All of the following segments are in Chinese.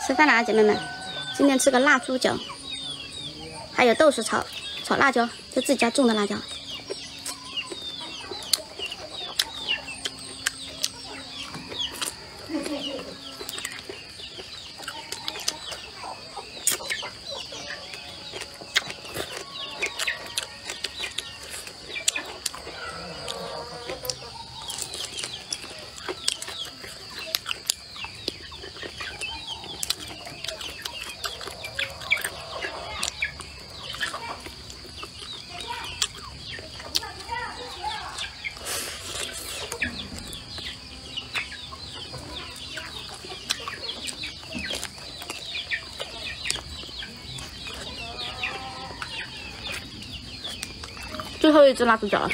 吃饭了啊，姐妹们！今天吃个辣猪脚，还有豆豉炒辣椒，就自己家种的辣椒。最后一只辣猪脚了。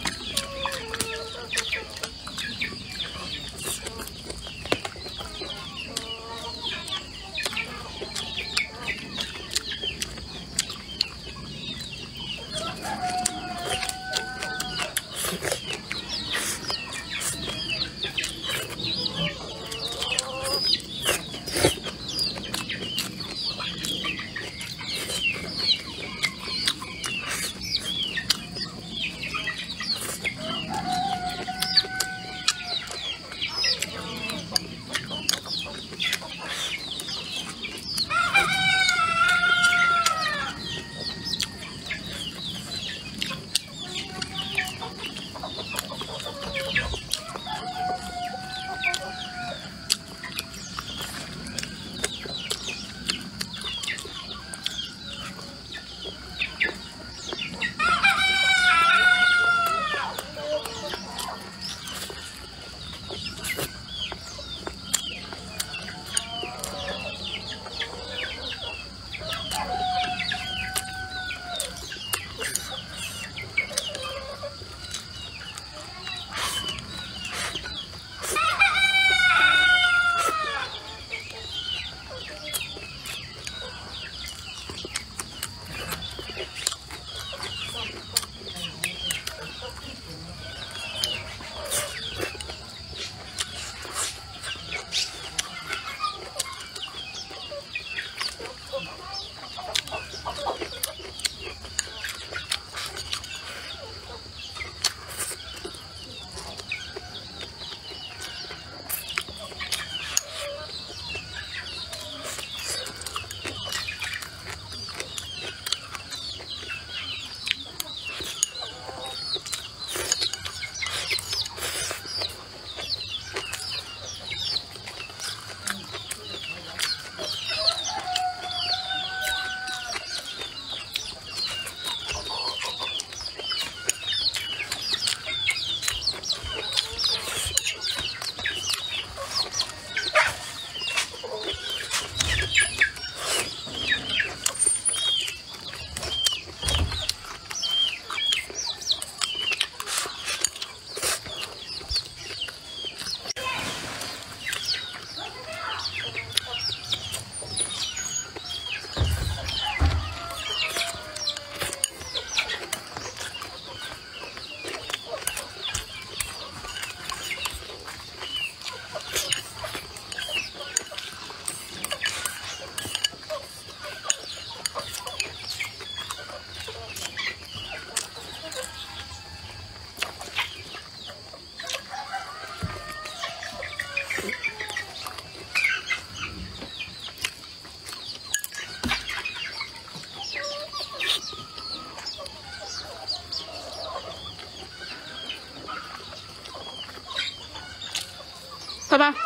好吧，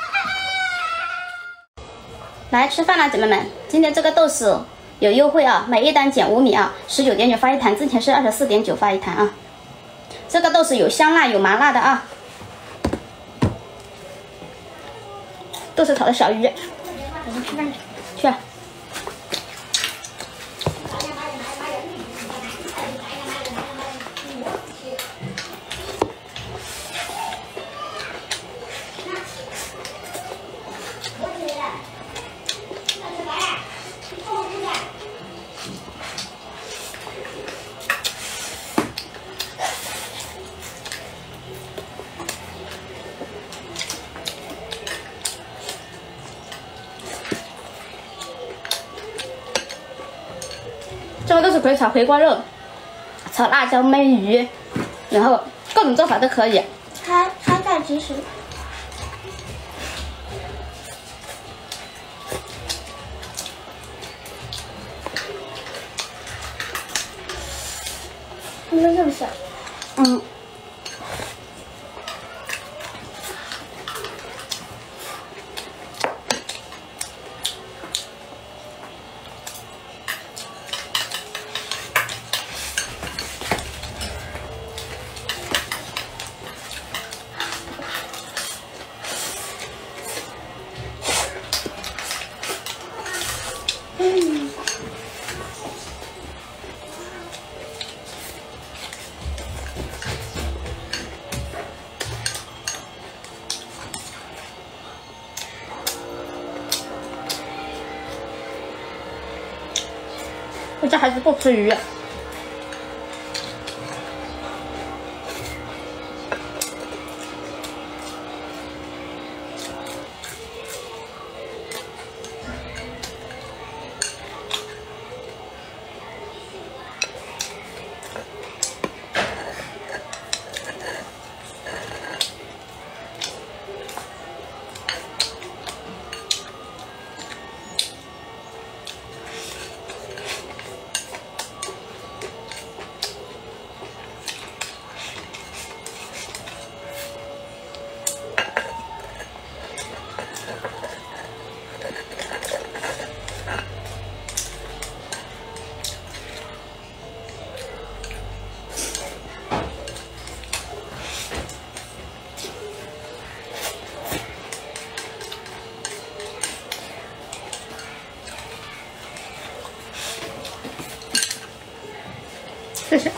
来吃饭了，姐妹们！今天这个豆豉有优惠啊，每一单减5米啊，19.9发一坛，之前是24.9发一坛啊。这个豆豉有香辣有麻辣的啊。豆豉炒的小鱼，我们吃饭去。去。 这个豆豉可以炒回锅肉，炒辣椒焖鱼，然后各种做法都可以。 还在及时。你们这么小？ 嗯。我家孩子不吃鱼。谢谢。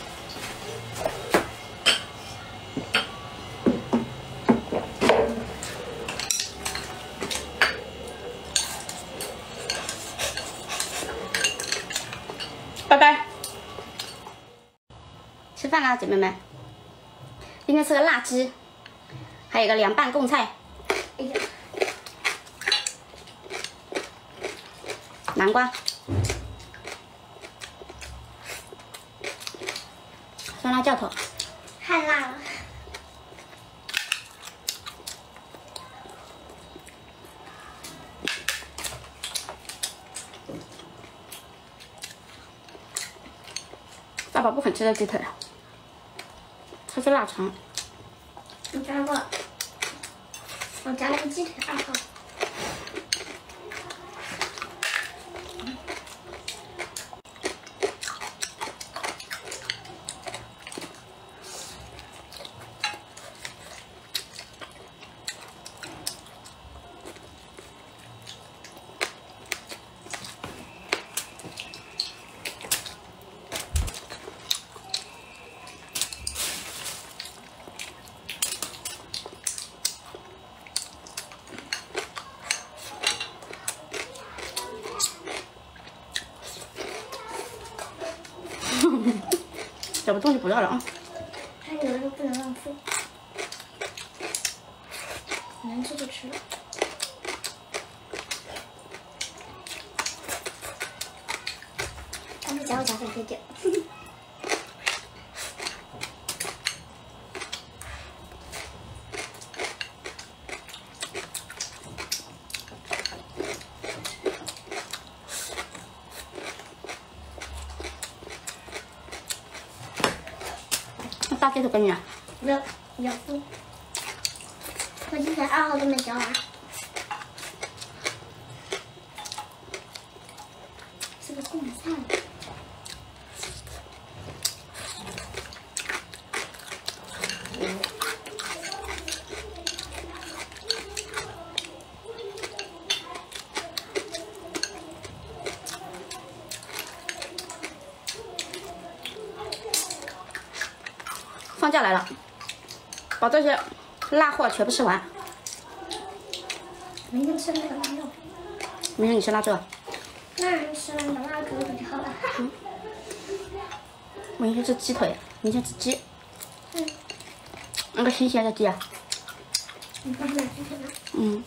拜拜。吃饭啦，姐妹们！今天吃个辣鸡，还有一个凉拌贡菜， 哎呀， 南瓜，酸辣教头。 太辣了。 爸爸不肯吃的鸡腿，他是腊肠。 你加过？我加了个鸡腿2号。 小不东西不要了啊！ 还有的不能浪费，能吃就吃了。但是夹我夹粉点点。 大鸡腿给你啊！ 没有，2副。我鸡腿2号都没夹完。这个贡菜。 放假来了，把这些辣货全部吃完。 明天吃那个腊肉。 明天你吃腊肉？ 那吃那个腊肉就好了。 明天吃鸡腿，明天吃鸡。 嗯。 那个新鲜的鸡啊。 你刚才买鸡腿吗？ 嗯。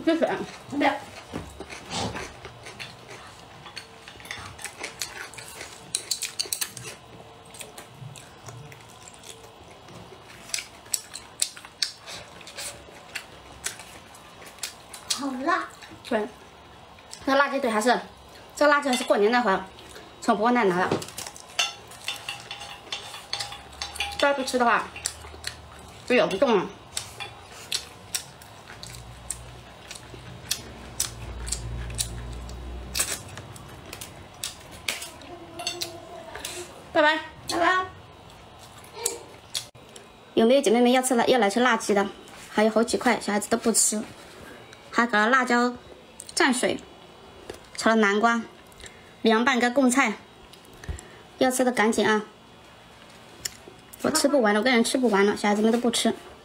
吃水。 不要。好辣。 对，这个辣鸡腿还是，这个辣鸡还是过年那会儿从婆婆那拿的。再不吃的话，就咬不动了。拜拜， 拜拜。 有没有姐妹们要来吃辣鸡的？还有好几块，小孩子都不吃。还搞了辣椒蘸水，炒了南瓜，凉拌个贡菜。要吃的赶紧啊！我吃不完了，我个人吃不完了，小孩子们都不吃。